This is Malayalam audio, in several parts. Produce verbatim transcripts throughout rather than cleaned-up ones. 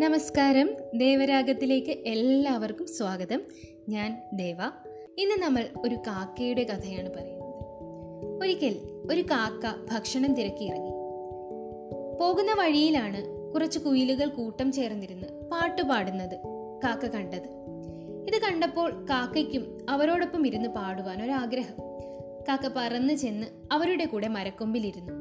നമസ്കാരം. ദേവരാഗത്തിലേക്ക് എല്ലാവർക്കും സ്വാഗതം. ഞാൻ ദേവ. ഇന്ന് നമ്മൾ ഒരു കാക്കയുടെ കഥയാണ് പറയുന്നത്. ഒരിക്കൽ ഒരു കാക്ക ഭക്ഷണം തിരക്കി ഇറങ്ങി. പോകുന്ന വഴിയിലാണ് കുറച്ച് കുയിലുകൾ കൂട്ടം ചേർന്നിരുന്ന് പാട്ടുപാടുന്നത് കാക്ക കണ്ടത്. ഇത് കണ്ടപ്പോൾ കാക്കയ്ക്കും അവരോടൊപ്പം ഇരുന്ന് പാടുവാൻ ഒരാഗ്രഹം. കാക്ക പറന്ന് ചെന്ന് അവരുടെ കൂടെ മരക്കൊമ്പിലിരുന്നു.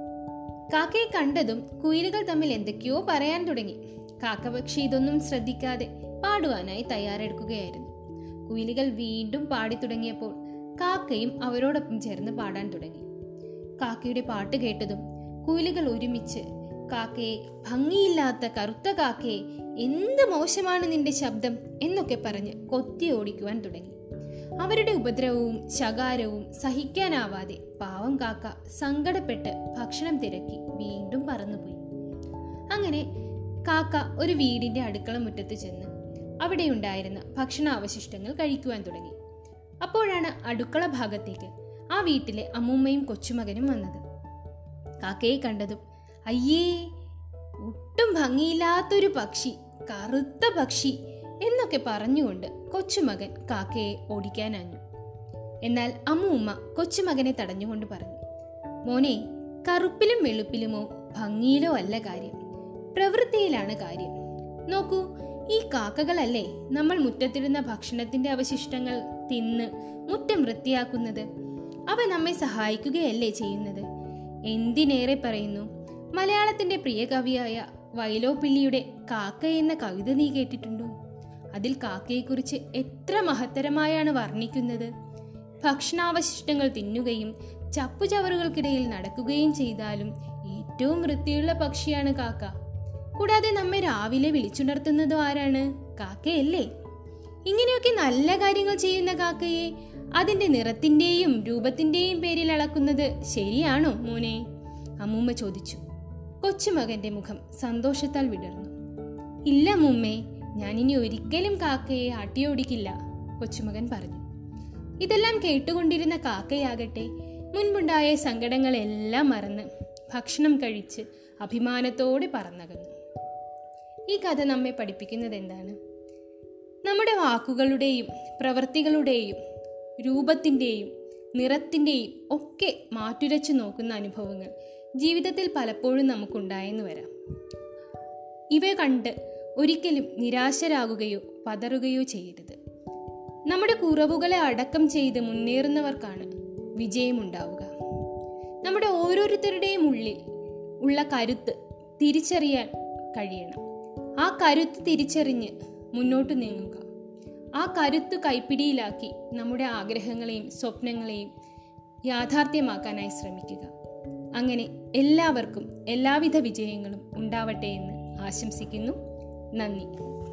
കാക്കയെ കണ്ടതും കുയിലുകൾ തമ്മിൽ എന്തൊക്കെയോ പറയാൻ തുടങ്ങി. കാക്ക പക്ഷി ഇതൊന്നും ശ്രദ്ധിക്കാതെ പാടുവാനായി തയ്യാറെടുക്കുകയായിരുന്നു. കുയിലുകൾ വീണ്ടും പാടി തുടങ്ങിയപ്പോൾ കാക്കയും അവരോടൊപ്പം ചേർന്ന് പാടാൻ തുടങ്ങി. കാക്കയുടെ പാട്ട് കേട്ടതും കുയിലുകൾ ഒരുമിച്ച് കാക്കയെ, ഭംഗിയില്ലാത്ത കറുത്ത കാക്കയെ, എന്ത് മോശമാണ് നിന്റെ ശബ്ദം എന്നൊക്കെ പറഞ്ഞ് കൊത്തി ഓടിക്കുവാൻ തുടങ്ങി. അവരുടെ ഉപദ്രവവും ശകാരവും സഹിക്കാനാവാതെ പാവം കാക്ക സങ്കടപ്പെട്ട് ഭക്ഷണം തിരക്കി വീണ്ടും പറന്നുപോയി. അങ്ങനെ കാക്ക ഒരു വീടിന്റെ അടുക്കള മുറ്റത്ത് ചെന്ന് അവിടെയുണ്ടായിരുന്ന ഭക്ഷണാവശിഷ്ടങ്ങൾ കഴിക്കുവാൻ തുടങ്ങി. അപ്പോഴാണ് അടുക്കള ഭാഗത്തേക്ക് ആ വീട്ടിലെ അമ്മൂമ്മയും കൊച്ചുമകനും വന്നത്. കാക്കയെ കണ്ടതും അയ്യേ, ഒട്ടും ഭംഗിയില്ലാത്തൊരു പക്ഷി, കറുത്ത പക്ഷി എന്നൊക്കെ പറഞ്ഞുകൊണ്ട് കൊച്ചുമകൻ കാക്കയെ ഓടിക്കാനാഞ്ഞു. എന്നാൽ അമ്മൂമ്മ കൊച്ചുമകനെ തടഞ്ഞുകൊണ്ട് പറഞ്ഞു, മോനെ, കറുപ്പിലും വെളുപ്പിലുമോ ഭംഗിയിലോ അല്ല കാര്യം, പ്രവൃത്തിയിലാണ് കാര്യം. നോക്കൂ, ഈ കാക്കകളല്ലേ നമ്മൾ മുറ്റത്തിടുന്ന ഭക്ഷണത്തിന്റെ അവശിഷ്ടങ്ങൾ തിന്ന് മുറ്റം വൃത്തിയാക്കുന്നത്. അവ നമ്മെ സഹായിക്കുകയല്ലേ ചെയ്യുന്നത്. എന്തിനേറെ പറയുന്നു, മലയാളത്തിന്റെ പ്രിയ കവിയായ വൈലോപ്പിള്ളിയുടെ കാക്ക എന്ന കവിത നീ കേട്ടിട്ടുണ്ടോ? അതിൽ കാക്കയെക്കുറിച്ച് എത്ര മഹത്തരമായാണ് വർണ്ണിക്കുന്നത്. ഭക്ഷണാവശിഷ്ടങ്ങൾ തിന്നുകയും ചപ്പുചവറുകൾക്കിടയിൽ നടക്കുകയും ചെയ്താലും ഏറ്റവും വൃത്തിയുള്ള പക്ഷിയാണ് കാക്ക. കൂടാതെ നമ്മെ രാവിലെ വിളിച്ചുണർത്തുന്നതും ആരാണ്? കാക്കയല്ലേ. ഇങ്ങനെയൊക്കെ നല്ല കാര്യങ്ങൾ ചെയ്യുന്ന കാക്കയെ അതിന്റെ നിറത്തിന്റെയും രൂപത്തിന്റെയും പേരിൽ അളക്കുന്നത് ശരിയാണോ മോനെ? അമ്മൂമ്മ ചോദിച്ചു. കൊച്ചുമകന്റെ മുഖം സന്തോഷത്താൽ വിടർന്നു. ഇല്ല മുമ്മേ, ഞാനിനി ഒരിക്കലും കാക്കയെ ആട്ടിയോടിക്കില്ല, കൊച്ചുമകൻ പറഞ്ഞു. ഇതെല്ലാം കേട്ടുകൊണ്ടിരുന്ന കാക്കയാകട്ടെ മുൻപുണ്ടായ സങ്കടങ്ങളെല്ലാം മറന്ന് ഭക്ഷണം കഴിച്ച് അഭിമാനത്തോടെ പറന്നകന്നു. ഈ കഥ നമ്മെ പഠിപ്പിക്കുന്നത് എന്താണ്? നമ്മുടെ വാക്കുകളുടെയും പ്രവൃത്തികളുടെയും രൂപത്തിൻ്റെയും നിറത്തിൻ്റെയും ഒക്കെ മാറ്റുരച്ചു നോക്കുന്ന അനുഭവങ്ങൾ ജീവിതത്തിൽ പലപ്പോഴും നമുക്കുണ്ടായെന്ന് വരാം. ഇവ കണ്ട് ഒരിക്കലും നിരാശരാകുകയോ പതറുകയോ ചെയ്യരുത്. നമ്മുടെ കുറവുകളെ അടക്കം ചെയ്ത് മുന്നേറുന്നവർക്കാണ് വിജയമുണ്ടാവുക. നമ്മുടെ ഓരോരുത്തരുടെയും ഉള്ളിൽ ഉള്ള കരുത്ത് തിരിച്ചറിയാൻ കഴിയണം. ആ കരുത്ത് തിരിച്ചറിഞ്ഞ് മുന്നോട്ട് നീങ്ങുക. ആ കരുത്ത് കൈപ്പിടിയിലാക്കി നമ്മുടെ ആഗ്രഹങ്ങളെയും സ്വപ്നങ്ങളെയും യാഥാർത്ഥ്യമാക്കാനായി ശ്രമിക്കുക. അങ്ങനെ എല്ലാവർക്കും എല്ലാവിധ വിജയങ്ങളും ഉണ്ടാവട്ടെ എന്ന് ആശംസിക്കുന്നു. നന്ദി.